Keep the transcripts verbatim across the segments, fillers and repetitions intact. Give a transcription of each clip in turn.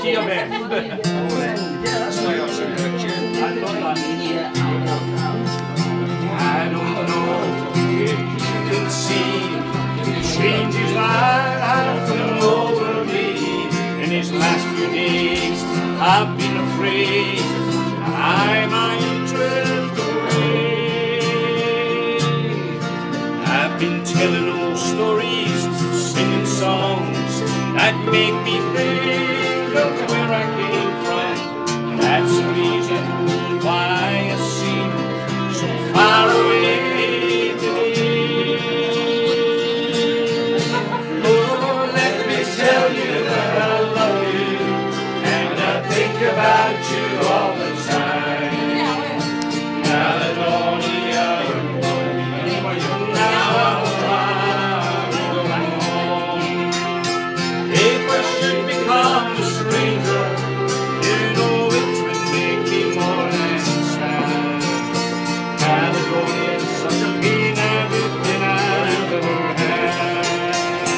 See you, Ben. I don't know if you can see the changes that have come over me. In these last few days, I've been afraid I might drift away. I've been telling old stories, singing songs that make me think of where I came from. And that's the reason why I seem so far away today. Oh, let me tell you that I love you, and I think about you all the time. Caledonia, now I'm going home. If I should become a stranger, you know it would make me more than sad. Caledonia is such a pain, everything I've ever had.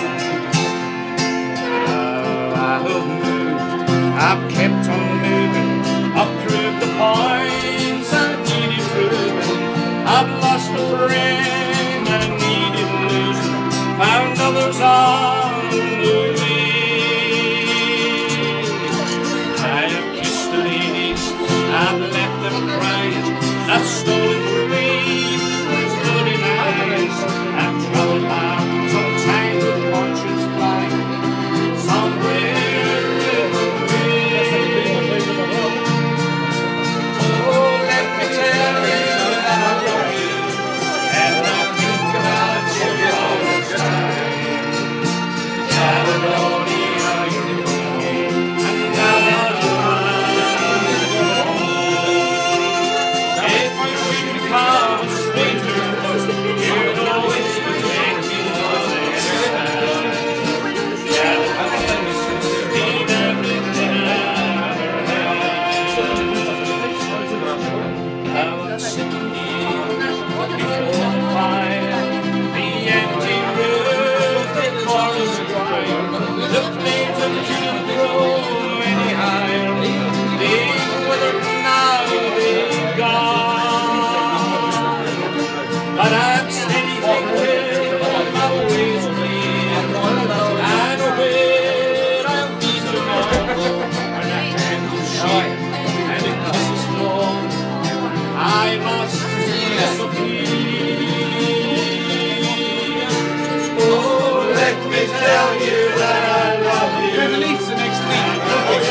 Now I have moved, I've kept on moving, I've proved the points I needed proving. I've lost a friend I needed losing, found others on the way. I have kissed the ladies, I've left them crying, I've stolen parades with bloody knives. I've traveled miles on time with watches flying somewhere away. Oh, let me tell you that I love you, and I think about you all the time. Caledonia, you're home, and now if you should become a stranger, you know it's to make me more than sad. Calidonia's been everything I ever had. I was sitting here before the fire, the empty room, the chorus of rain, the flames of couldn't grow any higher. They withered now, they've gone. But I'm steady thinking of my ways clear, I know where I'll be tomorrow. When I can go sheep and the kisses flow, I must disappear. Oh, let me tell you that I love you. You're the Leafs the next week.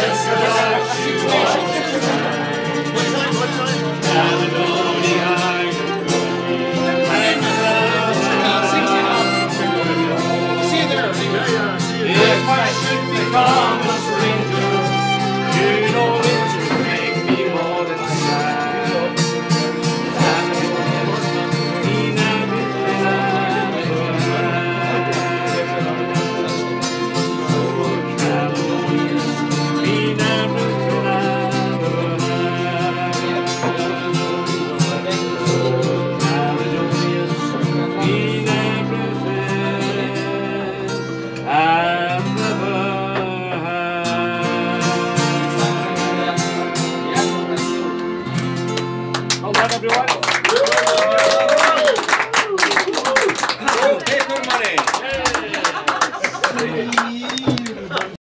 Caledonia, See you there. if I should become a stranger,